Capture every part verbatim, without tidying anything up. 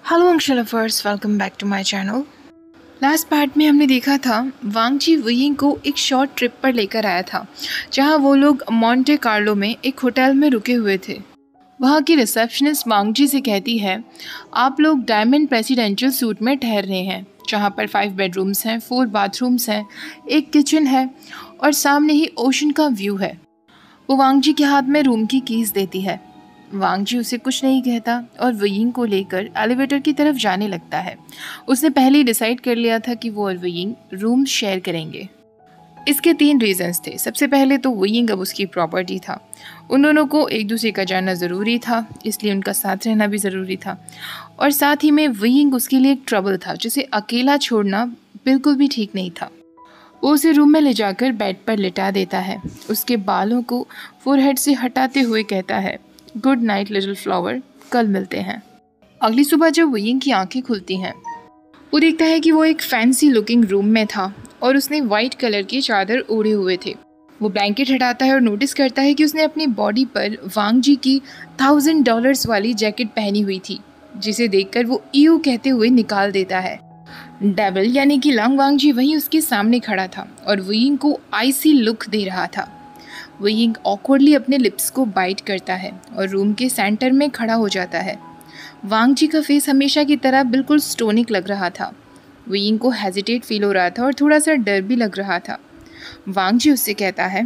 Hello Ansh lovers, welcome back to my channel. Last part में हमने देखा था वांग जी वुयिंग को एक शॉर्ट ट्रिप पर लेकर आया था, जहां वो लोग मॉन्टे कार्लो में एक होटल में रुके हुए थे। वहां की रिसेप्शनिस्ट वांग जी से कहती है, आप लोग डायमंड प्रेसिडेंशियल सूट में ठहर रहे हैं, जहां पर फाइव बेडरूम्स हैं, फोर बाथरूम्स हैं, एक किचन है और सामने ही ओशन का व्यू है। वो वांग जी के हाथ में रूम की कीज देती है। वांग जी उसे कुछ नहीं कहता और वुयिंग को लेकर एलिवेटर की तरफ जाने लगता है। उसने पहले ही डिसाइड कर लिया था कि वो और वुयिंग रूम शेयर करेंगे। इसके तीन रीजंस थे। सबसे पहले तो वुयिंग अब उसकी प्रॉपर्टी था, उन दोनों को एक दूसरे का जानना ज़रूरी था, इसलिए उनका साथ रहना भी ज़रूरी था। और साथ ही में वुयिंग उसके लिए एक ट्रबल था, जिसे अकेला छोड़ना बिल्कुल भी ठीक नहीं था। वो उसे रूम में ले जाकर बेड पर लिटा देता है, उसके बालों को फोरहेड से हटाते हुए कहता है, गुड नाइट लिटिल फ्लावर, कल मिलते हैं। अगली सुबह जब वुयिंग की आंखें खुलती हैं, वो देखता है कि वो एक फैंसी लुकिंग रूम में था और उसने वाइट कलर की चादर ओढ़े हुए थे। वो ब्लैंकेट हटाता है और नोटिस करता है कि उसने अपनी बॉडी पर वांग जी की थाउजेंड डॉलर्स वाली जैकेट पहनी हुई थी, जिसे देखकर वो ईयू कहते हुए निकाल देता है। डेविल यानी कि लांग वांग जी वहीं उसके सामने खड़ा था और वुयिंग को आइसी लुक दे रहा था। वुयिंग ऑकवर्डली अपने लिप्स को बाइट करता है और रूम के सेंटर में खड़ा हो जाता है। वांग जी का फेस हमेशा की तरह बिल्कुल स्टोनिक लग रहा था। वुयिंग को हेजिटेट फील हो रहा था और थोड़ा सा डर भी लग रहा था। वांग जी उससे कहता है,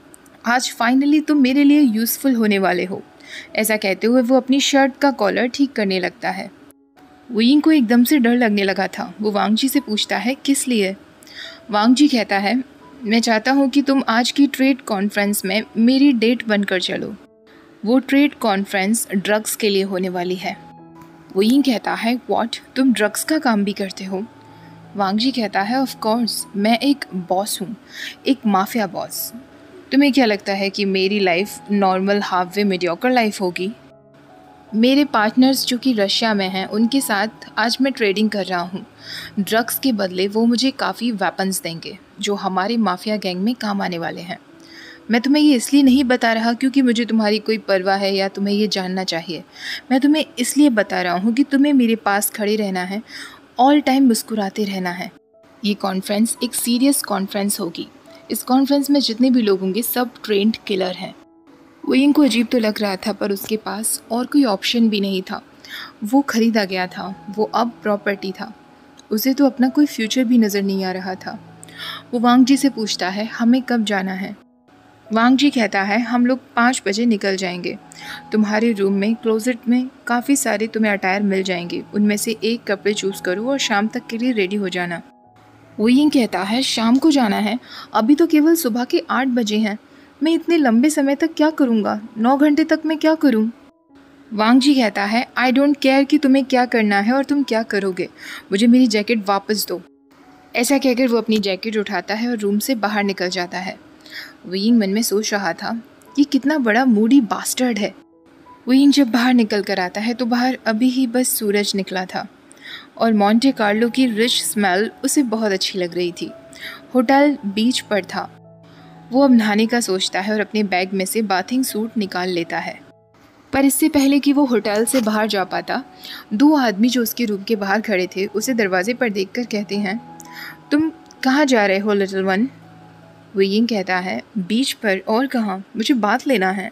आज फाइनली तुम मेरे लिए यूज़फुल होने वाले हो। ऐसा कहते हुए वो अपनी शर्ट का कॉलर ठीक करने लगता है। वुयिंग को एकदम से डर लगने लगा था। वो वांग जी से पूछता है, किस लिए? वांग जी कहता है, मैं चाहता हूँ कि तुम आज की ट्रेड कॉन्फ्रेंस में मेरी डेट बनकर चलो। वो ट्रेड कॉन्फ्रेंस ड्रग्स के लिए होने वाली है। वुयिंग कहता है, व्हाट, तुम ड्रग्स का काम भी करते हो? वांग जी कहता है, ऑफ कोर्स, मैं एक बॉस हूँ, एक माफिया बॉस। तुम्हें क्या लगता है कि मेरी life normal half way mediocre life होगी? मेरे पार्टनर्स जो कि रशिया में हैं, उनके साथ आज मैं ट्रेडिंग कर रहा हूँ। ड्रग्स के बदले वो मुझे काफ़ी वेपन्स देंगे जो हमारे माफिया गैंग में काम आने वाले हैं। मैं तुम्हें ये इसलिए नहीं बता रहा क्योंकि मुझे तुम्हारी कोई परवाह है या तुम्हें ये जानना चाहिए। मैं तुम्हें इसलिए बता रहा हूँ कि तुम्हें मेरे पास खड़े रहना है, ऑल टाइम मुस्कुराते रहना है। ये कॉन्फ्रेंस एक सीरियस कॉन्फ्रेंस होगी। इस कॉन्फ्रेंस में जितने भी लोग होंगे सब ट्रेंड किलर हैं। वुयिंग को अजीब तो लग रहा था, पर उसके पास और कोई ऑप्शन भी नहीं था। वो खरीदा गया था, वो अब प्रॉपर्टी था। उसे तो अपना कोई फ्यूचर भी नज़र नहीं आ रहा था। वो वांग जी से पूछता है, हमें कब जाना है? वांग जी कहता है, हम लोग पाँच बजे निकल जाएंगे। तुम्हारे रूम में क्लोजेट में काफ़ी सारे तुम्हें अटायर मिल जाएंगे, उनमें से एक कपड़े चूज़ करो और शाम तक के लिए रेडी हो जाना। वुयिंग कहता है, शाम को जाना है? अभी तो केवल सुबह के आठ बजे हैं। मैं इतने लंबे समय तक क्या करूँगा? नौ घंटे तक मैं क्या करूँ? वांग जी कहता है, आई डोंट केयर कि तुम्हें क्या करना है और तुम क्या करोगे, मुझे मेरी जैकेट वापस दो। ऐसा कहकर वो अपनी जैकेट उठाता है और रूम से बाहर निकल जाता है। वुयिंग मन में सोच रहा था, ये कितना बड़ा मूडी बास्टर्ड है। वुयिंग जब बाहर निकल कर आता है तो बाहर अभी ही बस सूरज निकला था और मॉन्टे कार्लो की रिच स्मेल उसे बहुत अच्छी लग रही थी। होटल बीच पर था। वो अब नहाने का सोचता है और अपने बैग में से बाथिंग सूट निकाल लेता है। पर इससे पहले कि वो होटल से बाहर जा पाता, दो आदमी जो उसके रूम के बाहर खड़े थे उसे दरवाजे पर देखकर कहते हैं, तुम कहाँ जा रहे हो लिटिल वन? वुयिंग कहता है, बीच पर, और कहाँ, मुझे बात लेना है।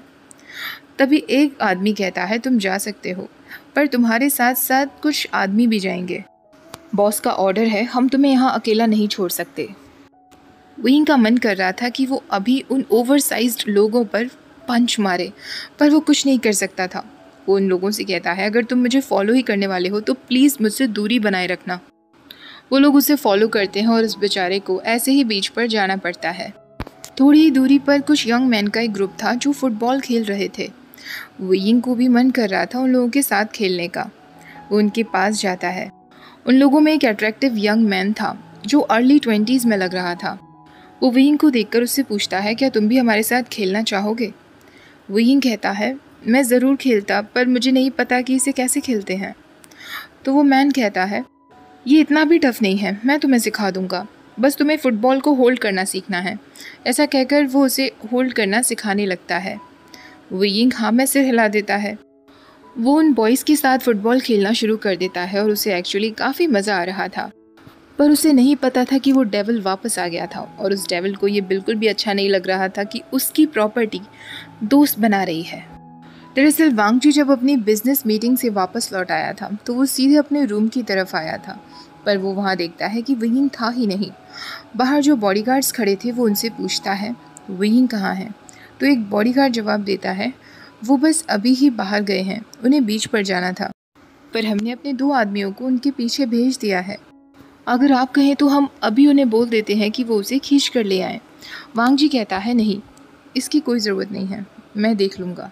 तभी एक आदमी कहता है, तुम जा सकते हो, पर तुम्हारे साथ साथ कुछ आदमी भी जाएंगे। बॉस का ऑर्डर है, हम तुम्हें यहाँ अकेला नहीं छोड़ सकते। वुयिंग का मन कर रहा था कि वो अभी उन ओवरसाइज्ड लोगों पर पंच मारे, पर वो कुछ नहीं कर सकता था। वो उन लोगों से कहता है, अगर तुम मुझे फॉलो ही करने वाले हो तो प्लीज़ मुझसे दूरी बनाए रखना। वो लोग उसे फॉलो करते हैं और उस बेचारे को ऐसे ही बीच पर जाना पड़ता है। थोड़ी ही दूरी पर कुछ यंग मैन का एक ग्रुप था जो फुटबॉल खेल रहे थे। वुयिंग को भी मन कर रहा था उन लोगों के साथ खेलने का। वो उनके पास जाता है। उन लोगों में एक अट्रैक्टिव यंग मैन था जो अर्ली ट्वेंटीज़ में लग रहा था। वो वुयिंग को देखकर उससे पूछता है, क्या तुम भी हमारे साथ खेलना चाहोगे? वुयिंग कहता है, मैं ज़रूर खेलता, पर मुझे नहीं पता कि इसे कैसे खेलते हैं। तो वो मैन कहता है, ये इतना भी टफ नहीं है, मैं तुम्हें सिखा दूंगा, बस तुम्हें फ़ुटबॉल को होल्ड करना सीखना है। ऐसा कहकर वो उसे होल्ड करना सिखाने लगता है। वुयिंग हाँ में सिर हिला देता है। वो उन बॉयज़ के साथ फुटबॉल खेलना शुरू कर देता है और उसे एक्चुअली काफ़ी मज़ा आ रहा था, पर उसे नहीं पता था कि वो डेविल वापस आ गया था और उस डेविल को ये बिल्कुल भी अच्छा नहीं लग रहा था कि उसकी प्रॉपर्टी दोस्त बना रही है। दरअसल वांगजी जब अपनी बिजनेस मीटिंग से वापस लौट आया था तो वो सीधे अपने रूम की तरफ आया था, पर वो वहाँ देखता है कि वियिंग था ही नहीं। बाहर जो बॉडीगार्ड्स खड़े थे वो उनसे पूछता है वियिंग कहाँ है, तो एक बॉडीगार्ड जवाब देता है वो बस अभी ही बाहर गए हैं, उन्हें बीच पर जाना था, पर हमने अपने दो आदमियों को उनके पीछे भेज दिया है। अगर आप कहें तो हम अभी उन्हें बोल देते हैं कि वो उसे खींच कर ले आएँ। वांगजी कहता है नहीं, इसकी कोई ज़रूरत नहीं है, मैं देख लूँगा।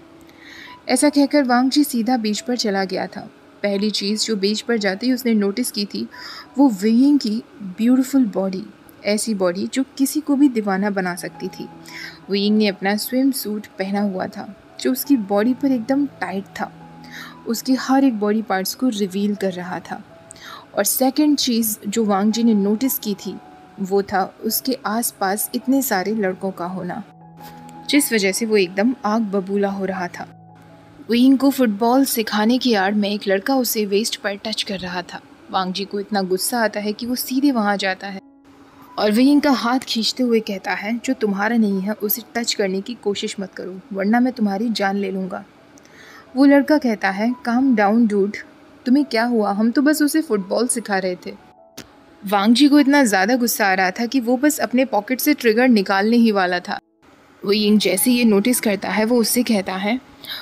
ऐसा कहकर वांगजी सीधा बीच पर चला गया था। पहली चीज़ जो बीच पर जाते ही उसने नोटिस की थी वो वियिंग की ब्यूटीफुल बॉडी, ऐसी बॉडी जो किसी को भी दीवाना बना सकती थी। वियिंग ने अपना स्विम सूट पहना हुआ था जो उसकी बॉडी पर एकदम टाइट था, उसके हर एक बॉडी पार्ट्स को रिवील कर रहा था। और सेकंड चीज़ जो वांगजी ने नोटिस की थी वो था उसके आसपास इतने सारे लड़कों का होना, जिस वजह से वो एकदम आग बबूला हो रहा था। वियिंग को फुटबॉल सिखाने की आड़ में एक लड़का उसे वेस्ट पर टच कर रहा था। वांगजी को इतना गुस्सा आता है कि वो सीधे वहाँ जाता है और वियिंग का हाथ खींचते हुए कहता है जो तुम्हारा नहीं है उसे टच करने की कोशिश मत करो, वरना मैं तुम्हारी जान ले लूँगा। वो लड़का कहता है काम डाउन डूड, तुम्हें क्या हुआ, हम तो बस उसे फुटबॉल सिखा रहे थे। वांगजी को इतना ज़्यादा गुस्सा आ रहा था कि वो बस अपने पॉकेट से ट्रिगर निकालने ही वाला था। वियिंग जैसे ये नोटिस करता है वो उससे कहता है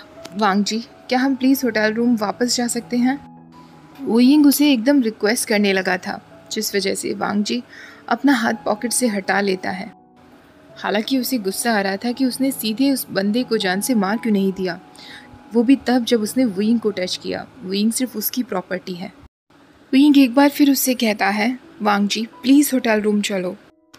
वांगजी क्या हम प्लीज़ होटल रूम वापस जा सकते हैं। वियिंग उसे एकदम रिक्वेस्ट करने लगा था, जिस वजह से वांगजी अपना हाथ पॉकेट से हटा लेता है। हालांकि उसे गुस्सा आ रहा था कि उसने सीधे उस बंदे को जान से मार क्यों नहीं दिया, वो भी तब जब उसने वियिंग को टच किया। वियिंग सिर्फ उसकी प्रॉपर्टी है। वियिंग एक बार फिर उससे कहता है वांगजी प्लीज़ होटल रूम चलो।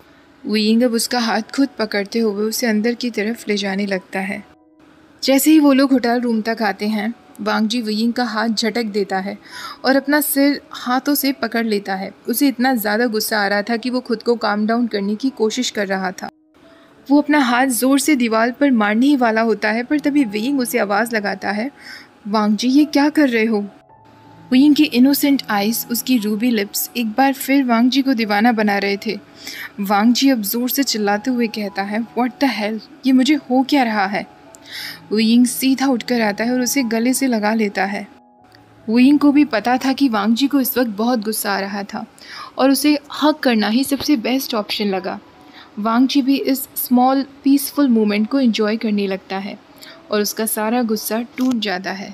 वियिंग अब उसका हाथ खुद पकड़ते हुए उसे अंदर की तरफ ले जाने लगता है। जैसे ही वो लोग होटल रूम तक आते हैं वांगजी वियिंग का हाथ झटक देता है और अपना सिर हाथों से पकड़ लेता है। उसे इतना ज़्यादा गुस्सा आ रहा था कि वो खुद को काम डाउन करने की कोशिश कर रहा था। वो अपना हाथ ज़ोर से दीवार पर मारने ही वाला होता है, पर तभी वियिंग उसे आवाज़ लगाता है वांगजी ये क्या कर रहे हो। वियिंग की इनोसेंट आइज़, उसकी रूबी लिप्स एक बार फिर वांगजी को दीवाना बना रहे थे। वांगजी अब ज़ोर से चिल्लाते हुए कहता है व्हाट द हेल, ये मुझे हो क्या रहा है। वियिंग सीधा उठकर आता है और उसे गले से लगा लेता है। वियिंग को भी पता था कि वांगजी को इस वक्त बहुत गुस्सा आ रहा था और उसे हक करना ही सबसे बेस्ट ऑप्शन लगा। वांगजी भी इस स्मॉल पीसफुल मोमेंट को एंजॉय करने लगता है और उसका सारा गुस्सा टूट जाता है।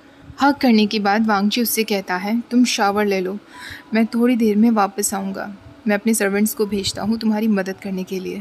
हक करने के बाद वांगजी उससे कहता है तुम शावर ले लो, मैं थोड़ी देर में वापस आऊँगा, मैं अपने सर्वेंट्स को भेजता हूँ तुम्हारी मदद करने के लिए।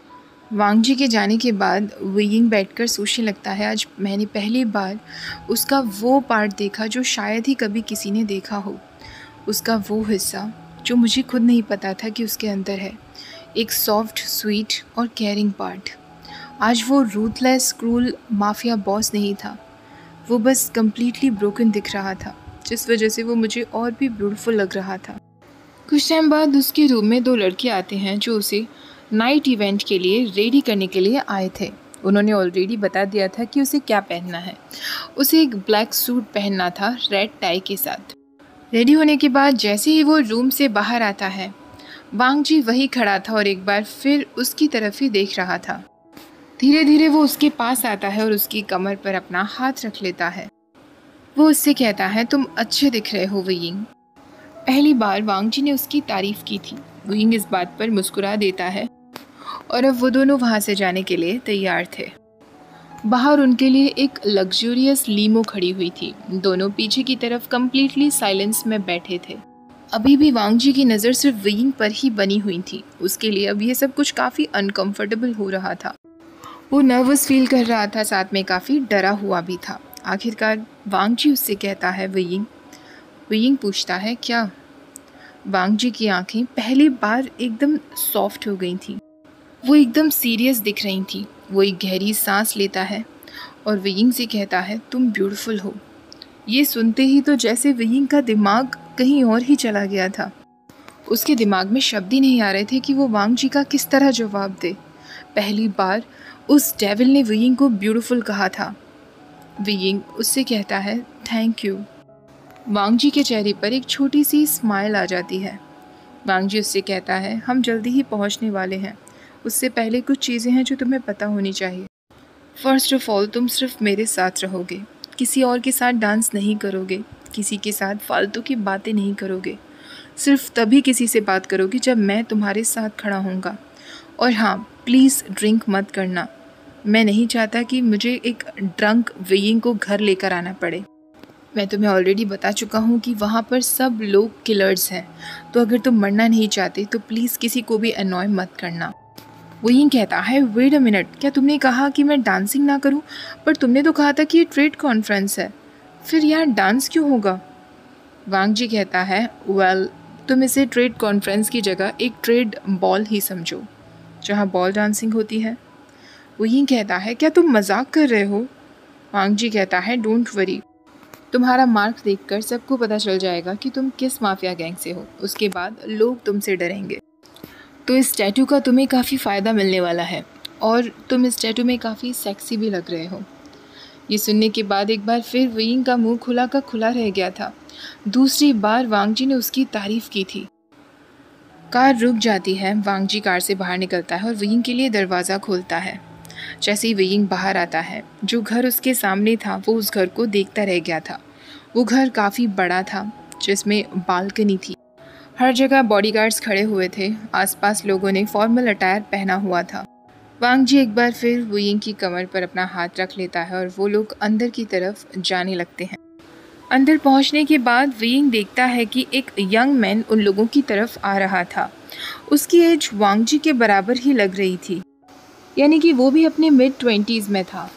वांगजी के जाने के बाद वियिंग बैठकर सोचने लगता है आज मैंने पहली बार उसका वो पार्ट देखा जो शायद ही कभी किसी ने देखा हो, उसका वो हिस्सा जो मुझे खुद नहीं पता था कि उसके अंदर है, एक सॉफ्ट स्वीट और केयरिंग पार्ट। आज वो रूथलेस क्रूल माफिया बॉस नहीं था, वो बस कम्प्लीटली ब्रोकन दिख रहा था, जिस वजह से वो मुझे और भी ब्यूटीफुल लग रहा था। कुछ टाइम बाद उसके रूम में दो लड़के आते हैं जो उसे नाइट इवेंट के लिए रेडी करने के लिए आए थे। उन्होंने ऑलरेडी बता दिया था कि उसे क्या पहनना है। उसे एक ब्लैक सूट पहनना था रेड टाई के साथ। रेडी होने के बाद जैसे ही वो रूम से बाहर आता है वांगजी वही खड़ा था और एक बार फिर उसकी तरफ ही देख रहा था। धीरे धीरे वो उसके पास आता है और उसकी कमर पर अपना हाथ रख लेता है। वो उससे कहता है तुम अच्छे दिख रहे हो वियिंग। पहली बार वांगजी ने उसकी तारीफ़ की थी। वियिंग इस बात पर मुस्कुरा देता है और अब वो दोनों वहाँ से जाने के लिए तैयार थे। बाहर उनके लिए एक लग्जूरियस लीमो खड़ी हुई थी। दोनों पीछे की तरफ कम्प्लीटली साइलेंस में बैठे थे। अभी भी वांगजी की नज़र सिर्फ वियिंग पर ही बनी हुई थी। उसके लिए अब ये सब कुछ काफ़ी अनकंफर्टेबल हो रहा था। वो नर्वस फील कर रहा था, साथ में काफ़ी डरा हुआ भी था। आखिरकार वांगजी उससे कहता है वियिंग। वियिंग पूछता है क्या। वांगजी की आंखें पहली बार एकदम सॉफ्ट हो गई थी। वो एकदम सीरियस दिख रही थी। वो एक गहरी सांस लेता है और वियिंग से कहता है तुम ब्यूटीफुल हो। ये सुनते ही तो जैसे वियिंग का दिमाग कहीं और ही चला गया था। उसके दिमाग में शब्द ही नहीं आ रहे थे कि वो वांगजी का किस तरह जवाब दे। पहली बार उस डेविल ने वियिंग को ब्यूटीफुल कहा था। वियिंग उससे कहता है थैंक यू। वांग जी के चेहरे पर एक छोटी सी स्माइल आ जाती है। वांग जी उससे कहता है, हम जल्दी ही पहुंचने वाले हैं, उससे पहले कुछ चीज़ें हैं जो तुम्हें पता होनी चाहिए। फर्स्ट ऑफ ऑल, तुम सिर्फ मेरे साथ रहोगे, किसी और के साथ डांस नहीं करोगे, किसी के साथ फालतू की बातें नहीं करोगे, सिर्फ तभी किसी से बात करोगे जब मैं तुम्हारे साथ खड़ा होऊंगा। और हाँ, प्लीज़ ड्रिंक मत करना, मैं नहीं चाहता कि मुझे एक ड्रंक वेइंग को घर लेकर आना पड़े। मैं तुम्हें ऑलरेडी बता चुका हूँ कि वहाँ पर सब लोग किलर्स हैं, तो अगर तुम मरना नहीं चाहते तो प्लीज़ किसी को भी अनॉय मत करना। वो यूँ कहता है, वेट अ मिनट, क्या तुमने कहा कि मैं डांसिंग ना करूँ? पर तुमने तो कहा था कि ये ट्रेड कॉन्फ्रेंस है, फिर यार डांस क्यों होगा? वांग जी कहता है, वेल well, तुम इसे ट्रेड कॉन्फ्रेंस की जगह एक ट्रेड बॉल ही समझो, जहाँ बॉल डांसिंग होती है। वो यूँ कहता है, क्या तुम मजाक कर रहे हो? वांग जी कहता है, डोंट वरी, तुम्हारा मार्क देखकर सबको पता चल जाएगा कि तुम किस माफिया गैंग से हो, उसके बाद लोग तुमसे डरेंगे। तो इस टैटू का तुम्हें काफ़ी फ़ायदा मिलने वाला है और तुम इस टैटू में काफ़ी सेक्सी भी लग रहे हो। ये सुनने के बाद एक बार फिर वियिंग का मुंह खुला का खुला रह गया था। दूसरी बार वांग जी ने उसकी तारीफ़ की थी। कार रुक जाती है, वांग जी कार से बाहर निकलता है और वियिंग के लिए दरवाज़ा खोलता है। जैसे ही वियिंग बाहर आता है, जो घर उसके सामने था वो उस घर को देखता रह गया था। वो घर काफ़ी बड़ा था, जिसमें बालकनी थी, हर जगह बॉडीगार्ड्स खड़े हुए थे, आसपास लोगों ने फॉर्मल अटायर पहना हुआ था। वांग जी एक बार फिर वियिंग की कमर पर अपना हाथ रख लेता है और वो लोग अंदर की तरफ जाने लगते हैं। अंदर पहुंचने के बाद वियिंग देखता है कि एक यंग मैन उन लोगों की तरफ आ रहा था। उसकी एज वांग जी के बराबर ही लग रही थी, यानी कि वो भी अपने मिड ट्वेंटीज़ में था।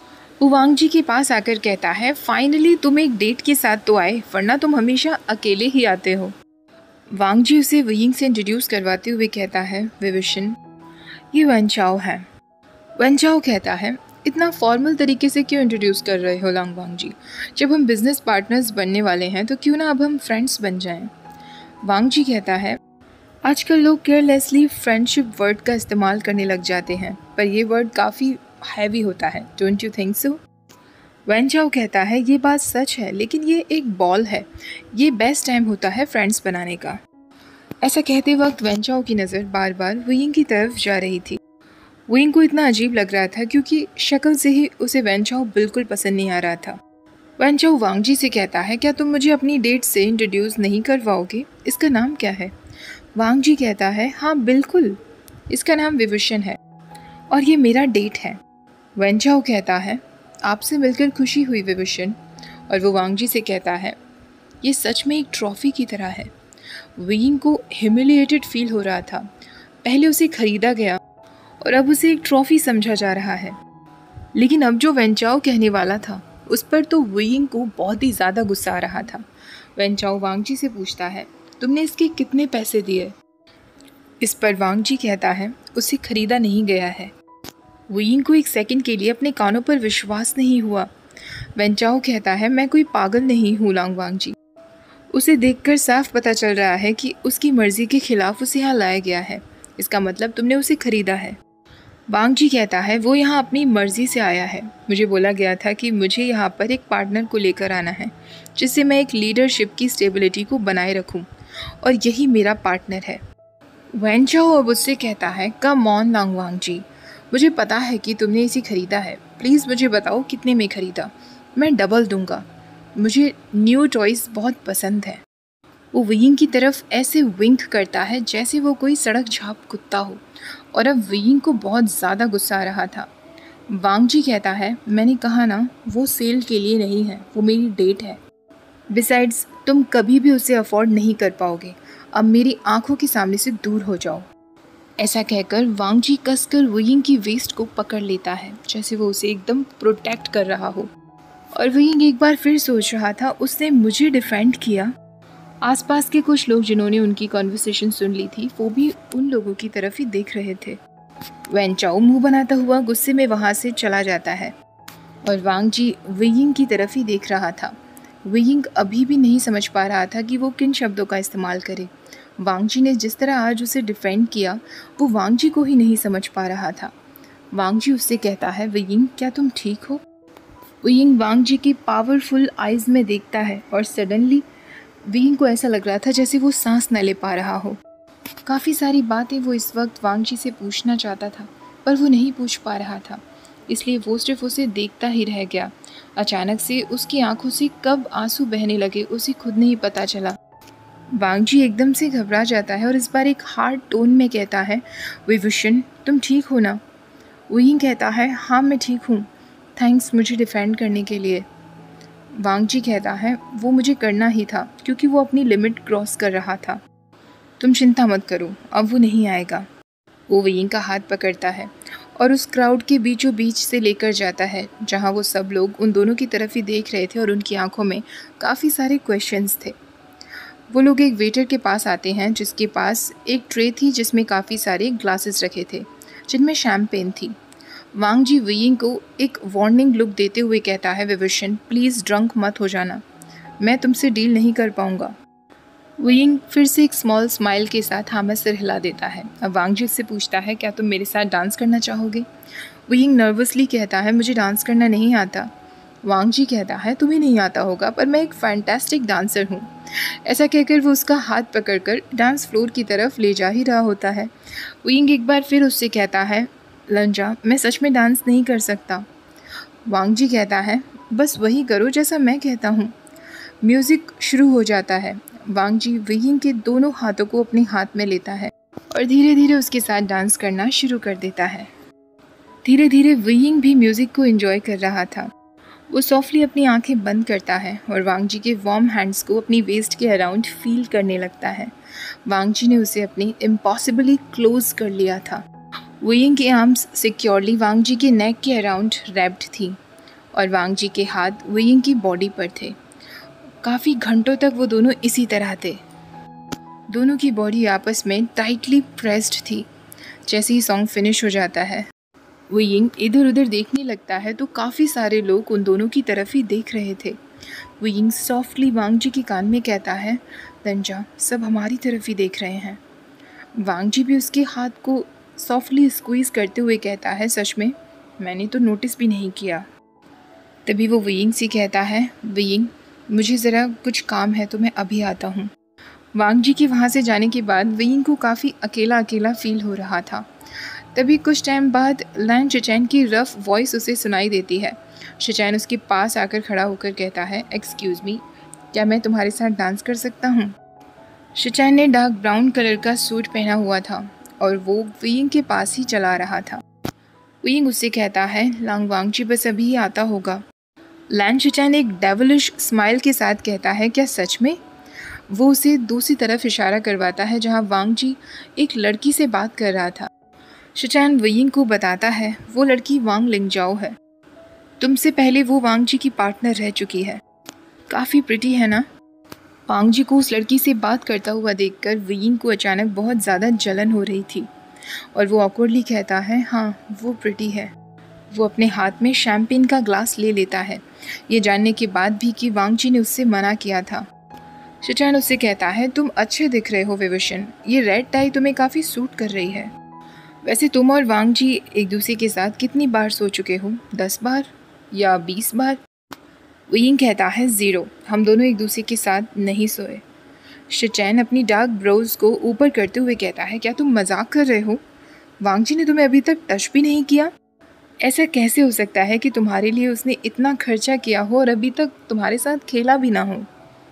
वो वांग जी के पास आकर कहता है, फाइनली तुम एक डेट के साथ तो आए, वरना तुम हमेशा अकेले ही आते हो। वांग जी उसे वियिंग से इंट्रोड्यूस करवाते हुए कहता है, विविशन, ये वन चाओ है। वन चाओ कहता है, इतना फॉर्मल तरीके से क्यों इंट्रोड्यूस कर रहे हो लांग वांग जी? जब हम बिजनेस पार्टनर्स बनने वाले हैं तो क्यों ना अब हम फ्रेंड्स बन जाएं। वांग जी कहता है, आजकल लोग केयरलेसली फ्रेंडशिप वर्ड का इस्तेमाल करने लग जाते हैं, पर यह वर्ड काफ़ी हैवी होता है, don't you think so? Wan Chao कहता है, ये बात सच है, लेकिन ये एक बॉल है, ये बेस्ट टाइम होता है फ्रेंड्स बनाने का। ऐसा कहते वक्त वन चाओ की नज़र बार बार वियिंग की तरफ जा रही थी। वियिंग को इतना अजीब लग रहा था क्योंकि शक्ल से ही उसे वन चाओ बिल्कुल पसंद नहीं आ रहा था। वन चाओ वांग जी से कहता है, क्या तुम मुझे अपनी डेट से इंट्रोड्यूस नहीं करवाओगे? इसका नाम क्या है? वांग जी कहता है, हाँ बिल्कुल, इसका नाम विविशन है और ये मेरा डेट है। वन चाओ कहता है, आपसे मिलकर खुशी हुई विविशन। और वो वांग जी से कहता है, ये सच में एक ट्रॉफ़ी की तरह है। वियिंग को ह्यूमिलिएटेड फील हो रहा था, पहले उसे खरीदा गया और अब उसे एक ट्रॉफ़ी समझा जा रहा है। लेकिन अब जो वन चाओ कहने वाला था उस पर तो वियिंग को बहुत ही ज़्यादा गुस्सा आ रहा था। वन चाओ वांग जी से पूछता है, तुमने इसके कितने पैसे दिए? इस पर वांग जी कहता है, उसे खरीदा नहीं गया है। वियिंग को एक सेकंड के लिए अपने कानों पर विश्वास नहीं हुआ। वन चाओ कहता है, मैं कोई पागल नहीं हूँ लांग वांग जी, उसे देखकर साफ पता चल रहा है कि उसकी मर्जी के खिलाफ उसे यहाँ लाया गया है, इसका मतलब तुमने उसे खरीदा है। वांग जी कहता है, वो यहाँ अपनी मर्जी से आया है, मुझे बोला गया था कि मुझे यहाँ पर एक पार्टनर को लेकर आना है जिससे मैं एक लीडरशिप की स्टेबिलिटी को बनाए रखूँ, और यही मेरा पार्टनर है। वन चाओ अब उससे कहता है, कम ऑन लांग वांग जी, मुझे पता है कि तुमने इसे ख़रीदा है, प्लीज़ मुझे बताओ कितने में ख़रीदा, मैं डबल दूंगा, मुझे न्यू टॉयज़ बहुत पसंद है। वो वियिंग की तरफ ऐसे विंक करता है जैसे वो कोई सड़क झाप कुत्ता हो, और अब वियिंग को बहुत ज़्यादा गुस्सा आ रहा था। वांग जी कहता है, मैंने कहा ना, वो सेल के लिए नहीं है, वो मेरी डेट है। बिसाइड्स तुम कभी भी उसे अफोर्ड नहीं कर पाओगे, अब मेरी आंखों के सामने से दूर हो जाओ। ऐसा कहकर वांग जी कसकर वियिंग की वेस्ट को पकड़ लेता है जैसे वो उसे एकदम प्रोटेक्ट कर रहा हो। और वियिंग एक बार फिर सोच रहा था, उसने मुझे डिफेंड किया। आसपास के कुछ लोग जिन्होंने उनकी कॉन्वर्सेशन सुन ली थी वो भी उन लोगों की तरफ ही देख रहे थे। वन चाओ मुंह बनाता हुआ गुस्से में वहाँ से चला जाता है और वांग जी वियिंग की तरफ ही देख रहा था। वियिंग अभी भी नहीं समझ पा रहा था कि वो किन शब्दों का इस्तेमाल करे। वांग जी ने जिस तरह आज उसे डिफेंड किया वो वांग जी को ही नहीं समझ पा रहा था। वांग जी उससे कहता है, वियिंग क्या तुम ठीक हो? वियिंग वांग जी की पावरफुल आइज़ में देखता है और सडनली वियिंग को ऐसा लग रहा था जैसे वो सांस न ले पा रहा हो। काफ़ी सारी बातें वो इस वक्त वांग जी से पूछना चाहता था पर वो नहीं पूछ पा रहा था, इसलिए वो सिर्फ उसे देखता ही रह गया। अचानक से उसकी आंखों से कब आंसू बहने लगे उसे खुद नहीं पता चला। वांग जी एकदम से घबरा जाता है और इस बार एक हार्ड टोन में कहता है, विभूषण तुम ठीक हो ना? वियिंग कहता है, हाँ मैं ठीक हूँ, थैंक्स मुझे डिफेंड करने के लिए। वांग जी कहता है, वो मुझे करना ही था क्योंकि वो अपनी लिमिट क्रॉस कर रहा था। तुम चिंता मत करो, अब वो नहीं आएगा। वो वियिंग का हाथ पकड़ता है और उस क्राउड के बीचों बीच से लेकर जाता है जहाँ वो सब लोग उन दोनों की तरफ ही देख रहे थे और उनकी आंखों में काफ़ी सारे क्वेश्चंस थे। वो लोग एक वेटर के पास आते हैं जिसके पास एक ट्रे थी जिसमें काफ़ी सारे ग्लासेस रखे थे जिनमें शैम्पेन थी। वांग जी वियिंग को एक वार्निंग लुक देते हुए कहता है, विभूषण प्लीज़ ड्रंक मत हो जाना, मैं तुमसे डील नहीं कर पाऊँगा। वियिंग फिर से एक स्मॉल स्माइल के साथ हाँ में सिर हिला देता है। अब वांग जी उससे पूछता है, क्या तुम मेरे साथ डांस करना चाहोगे? वियिंग नर्वसली कहता है, मुझे डांस करना नहीं आता। वांग जी कहता है, तुम्हें नहीं आता होगा पर मैं एक फैंटास्टिक डांसर हूँ। ऐसा कहकर वो उसका हाथ पकड़कर डांस फ्लोर की तरफ ले जा ही रहा होता है। वियिंग एक बार फिर उससे कहता है, लंजा मैं सच में डांस नहीं कर सकता। वांग जी कहता है, बस वही करो जैसा मैं कहता हूँ। म्यूज़िक शुरू हो जाता है। वांग जी वियिंग के दोनों हाथों को अपने हाथ में लेता है और धीरे धीरे उसके साथ डांस करना शुरू कर देता है। धीरे धीरे वियिंग भी म्यूज़िक को एंजॉय कर रहा था। वो सॉफ्टली अपनी आंखें बंद करता है और वांग जी के वार्म हैंड्स को अपनी वेस्ट के अराउंड फील करने लगता है। वांग जी ने उसे अपनी इम्पॉसिबली क्लोज कर लिया था। वियिंग के आर्म्स सिक्योरली वांग जी के नेक के अराउंड रैप्ड थी और वांग जी के हाथ वियिंग की बॉडी पर थे। काफ़ी घंटों तक वो दोनों इसी तरह थे। दोनों की बॉडी आपस में टाइटली प्रेस्ड थी। जैसे ही सॉन्ग फिनिश हो जाता है वियिंग इधर उधर देखने लगता है तो काफ़ी सारे लोग उन दोनों की तरफ ही देख रहे थे। वियिंग सॉफ्टली वांग जी के कान में कहता है, तंजा सब हमारी तरफ ही देख रहे हैं। वांग जी भी उसके हाथ को सॉफ्टली स्क्वीज़ करते हुए कहता है, सच में मैंने तो नोटिस भी नहीं किया। तभी वो वियिंग से कहता है, वियिंग मुझे ज़रा कुछ काम है तो मैं अभी आता हूँ। वांग जी के वहाँ से जाने के बाद वियिंग को काफ़ी अकेला अकेला फील हो रहा था। तभी कुछ टाइम बाद लैन शिचैन की रफ वॉइस उसे सुनाई देती है। शिचैन उसके पास आकर खड़ा होकर कहता है, एक्सक्यूज़ मी, क्या मैं तुम्हारे साथ डांस कर सकता हूँ? शिचैन ने डार्क ब्राउन कलर का सूट पहना हुआ था और वो वियिंग के पास ही चला रहा था। वियिंग उससे कहता है, लांग वांग जी बस अभी ही आता होगा। लैन शिचैन एक डेविलिश स्माइल के साथ कहता है, क्या सच में? वो उसे दूसरी तरफ इशारा करवाता है जहाँ वांग जी एक लड़की से बात कर रहा था। शिचैन वियिंग को बताता है, वो लड़की वांग लिंगजाओ है। तुमसे पहले वो वांग जी की पार्टनर रह चुकी है। काफ़ी प्रिटी है ना? वांग जी को उस लड़की से बात करता हुआ देखकर वियिंग को अचानक बहुत ज़्यादा जलन हो रही थी और वो ऑकवर्डली कहता है, हाँ वो प्रिटी है। वो अपने हाथ में शैम्पेन का ग्लास ले लेता है, ये जानने के बाद भी कि वांग जी ने उससे मना किया था। शिचैन उससे कहता है, तुम अच्छे दिख रहे हो विभूषण, ये रेड टाई तुम्हें काफ़ी सूट कर रही है। वैसे तुम और वांग जी एक दूसरे के साथ कितनी बार सो चुके हो? दस बार या बीस बार? वियिंग कहता है, ज़ीरो, हम दोनों एक दूसरे के साथ नहीं सोए। शिचैन अपनी डार्क ब्रोज को ऊपर करते हुए कहता है, क्या तुम मजाक कर रहे हो? वांग जी ने तुम्हें अभी तक टच भी नहीं किया? ऐसा कैसे हो सकता है कि तुम्हारे लिए उसने इतना खर्चा किया हो और अभी तक तुम्हारे साथ खेला भी ना हो?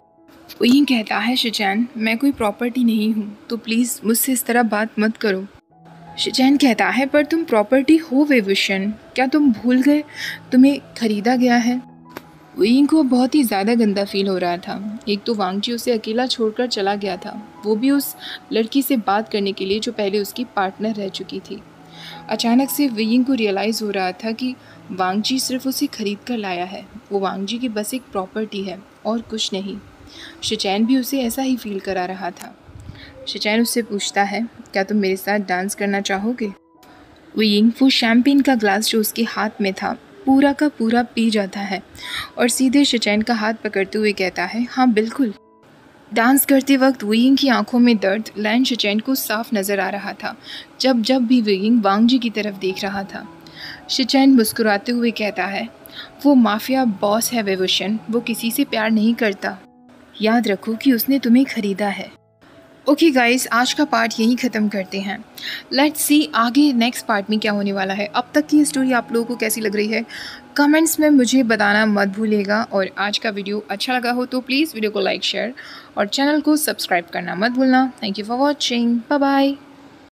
वियिंग कहता है, शिचैन मैं कोई प्रॉपर्टी नहीं हूँ, तो प्लीज़ मुझसे इस तरह बात मत करो। शिचैन कहता है, पर तुम प्रॉपर्टी हो विभूषण, क्या तुम भूल गए तुम्हें खरीदा गया है? वियिंग को बहुत ही ज़्यादा गंदा फील हो रहा था। एक तो वांग जी उसे अकेला छोड़कर चला गया था, वो भी उस लड़की से बात करने के लिए जो पहले उसकी पार्टनर रह चुकी थी। अचानक से वियिंग को रियलाइज़ हो रहा था कि वांग जी सिर्फ उसे खरीद कर लाया है, वो वांग जी की बस एक प्रॉपर्टी है और कुछ नहीं। शिचैन भी उसे ऐसा ही फील करा रहा था। शिचैन उससे पूछता है, क्या तुम मेरे साथ डांस करना चाहोगे? वियिंग वो शैम्पेन का ग्लास जो उसके हाथ में था पूरा का पूरा पी जाता है और सीधे शिचैन का हाथ पकड़ते हुए कहता है, हाँ बिल्कुल। डांस करते वक्त वियिंग की आंखों में दर्द लैन शिचैन को साफ नज़र आ रहा था जब जब भी वियिंग वांग जी की तरफ देख रहा था। शिचैन मुस्कुराते हुए कहता है, वो माफिया बॉस है विभूषण, वो किसी से प्यार नहीं करता। याद रखो कि उसने तुम्हें खरीदा है। ओके गाइस, आज का पार्ट यहीं ख़त्म करते हैं। लेट्स सी आगे नेक्स्ट पार्ट में क्या होने वाला है। अब तक की स्टोरी आप लोगों को कैसी लग रही है कमेंट्स में मुझे बताना मत भूलिएगा। और आज का वीडियो अच्छा लगा हो तो प्लीज़ वीडियो को लाइक शेयर और चैनल को सब्सक्राइब करना मत भूलना। Thank you for watching. Bye bye.